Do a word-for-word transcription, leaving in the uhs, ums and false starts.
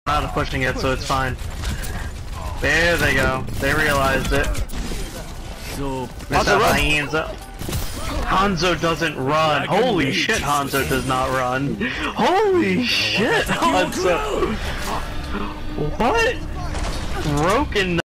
out of pushing it, so it's fine. There they go. They realized it. So Hanzo, Hanzo. Hanzo doesn't run. Holy shit, Hanzo does not run. Holy shit, Hanzo. What? Broken.